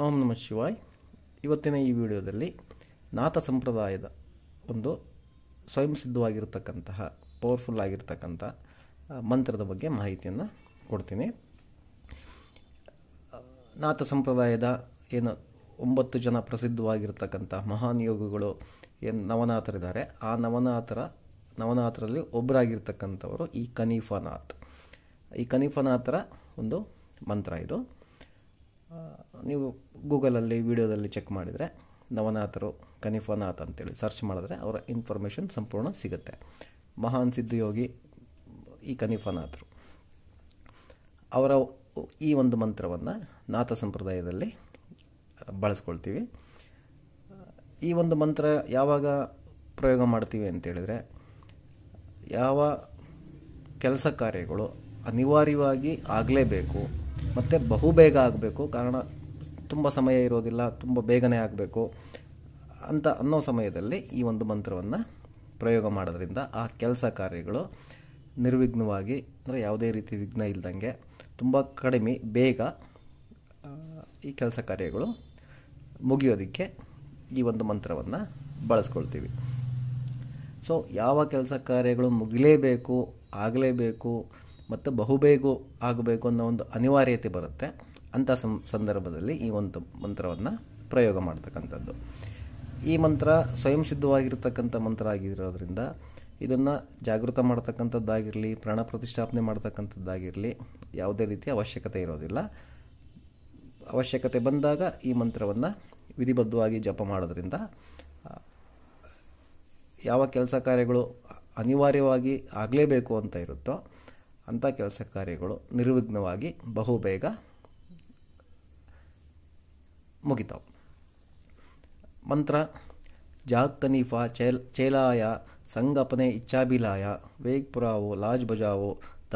ಓಂ ನಮಃ ಶಿವಾಯ್. ಇವತ್ತಿನ ಈ ವಿಡಿಯೋದಲ್ಲಿ ನಾಥ ಸಂಪ್ರದಾಯದ ಒಂದು ಸ್ವಯಂ ಸಿದ್ಧವಾಗಿರ್ತಕ್ಕಂತಹ ಪವರ್ಫುಲ್ ಆಗಿರ್ತಕ್ಕಂಥ ಮಂತ್ರದ ಬಗ್ಗೆ ಮಾಹಿತಿಯನ್ನು ಕೊಡ್ತೀನಿ. ನಾಥ ಸಂಪ್ರದಾಯದ ಏನು 9 ಜನ ಪ್ರಸಿದ್ಧವಾಗಿರ್ತಕ್ಕಂಥ ಮಹಾನ್ ಯೋಗಿಗಳು ಏನು ನವನಾಥರಿದ್ದಾರೆ, ಆ ನವನಾಥರಲ್ಲಿ ಒಬ್ಬರಾಗಿರ್ತಕ್ಕಂಥವರು ಈ ಕನೀಫನಾಥ್. ಈ ಕನೀಫನಾಥರ ಒಂದು ಮಂತ್ರ ಇದು. ನೀವು ಗೂಗಲಲ್ಲಿ ವಿಡಿಯೋದಲ್ಲಿ ಚೆಕ್ ಮಾಡಿದರೆ ನವನಾಥರು ಕನೀಫನಾಥ್ ಅಂತೇಳಿ ಸರ್ಚ್ ಮಾಡಿದ್ರೆ ಅವರ ಇನ್ಫಾರ್ಮೇಷನ್ ಸಂಪೂರ್ಣ ಸಿಗುತ್ತೆ. ಮಹಾನ್ ಸಿದ್ಧಯೋಗಿ ಈ ಕನೀಫನಾಥರು. ಅವರ ಈ ಒಂದು ಮಂತ್ರವನ್ನು ನಾಥ ಸಂಪ್ರದಾಯದಲ್ಲಿ ಬಳಸ್ಕೊಳ್ತೀವಿ. ಈ ಒಂದು ಮಂತ್ರ ಯಾವಾಗ ಪ್ರಯೋಗ ಮಾಡ್ತೀವಿ ಅಂತೇಳಿದರೆ, ಯಾವ ಕೆಲಸ ಕಾರ್ಯಗಳು ಅನಿವಾರ್ಯವಾಗಿ ಆಗಲೇಬೇಕು ಮತ್ತು ಬಹುಬೇಗ ಆಗಬೇಕು, ಕಾರಣ ತುಂಬ ಸಮಯ ಇರೋದಿಲ್ಲ, ತುಂಬ ಬೇಗನೆ ಆಗಬೇಕು ಅಂತ ಅನ್ನೋ ಸಮಯದಲ್ಲಿ ಈ ಒಂದು ಮಂತ್ರವನ್ನು ಪ್ರಯೋಗ ಮಾಡೋದ್ರಿಂದ ಆ ಕೆಲಸ ಕಾರ್ಯಗಳು ನಿರ್ವಿಘ್ನವಾಗಿ, ಅಂದರೆ ಯಾವುದೇ ರೀತಿ ವಿಘ್ನ ಇಲ್ದಂಗೆ ತುಂಬ ಕಡಿಮೆ ಬೇಗ ಈ ಕೆಲಸ ಕಾರ್ಯಗಳು ಮುಗಿಯೋದಕ್ಕೆ ಈ ಒಂದು ಮಂತ್ರವನ್ನು ಬಳಸ್ಕೊಳ್ತೀವಿ. ಸೊ ಯಾವ ಕೆಲಸ ಕಾರ್ಯಗಳು ಮುಗಿಲೇಬೇಕು, ಆಗಲೇಬೇಕು ಮತ್ತು ಬಹುಬೇಗ ಆಗಬೇಕು ಅನ್ನೋ ಒಂದು ಅನಿವಾರ್ಯತೆ ಬರುತ್ತೆ, ಅಂಥ ಸಂದರ್ಭದಲ್ಲಿ ಈ ಒಂದು ಮಂತ್ರವನ್ನು ಪ್ರಯೋಗ ಮಾಡ್ತಕ್ಕಂಥದ್ದು. ಈ ಮಂತ್ರ ಸ್ವಯಂ ಸಿದ್ಧವಾಗಿರ್ತಕ್ಕಂಥ ಮಂತ್ರ ಆಗಿರೋದ್ರಿಂದ ಇದನ್ನು ಜಾಗೃತ ಮಾಡ್ತಕ್ಕಂಥದ್ದಾಗಿರಲಿ, ಪ್ರಾಣ ಪ್ರತಿಷ್ಠಾಪನೆ ಮಾಡ್ತಕ್ಕಂಥದ್ದಾಗಿರಲಿ ಯಾವುದೇ ರೀತಿಯ ಅವಶ್ಯಕತೆ ಇರೋದಿಲ್ಲ. ಅವಶ್ಯಕತೆ ಬಂದಾಗ ಈ ಮಂತ್ರವನ್ನು ವಿಧಿಬದ್ಧವಾಗಿ ಜಪ ಮಾಡೋದ್ರಿಂದ ಯಾವ ಕೆಲಸ ಕಾರ್ಯಗಳು ಅನಿವಾರ್ಯವಾಗಿ ಆಗಲೇಬೇಕು ಅಂತ ಇರುತ್ತೋ ಅಂಥ ಕೆಲಸ ಕಾರ್ಯಗಳು ನಿರ್ವಿಘ್ನವಾಗಿ ಬಹುಬೇಗ ಮುಗಿತಾವೆ. ಮಂತ್ರ: ಜಾಗ್ ಕನೀಫಾ ಚೇಲಾಯ ಸಂಗಪನೆ ಇಚ್ಛಾಭಿಲಾಯ ವೇಗ್ ಪುರಾವೋ ಲಾಜ್ ಬಜಾವೋ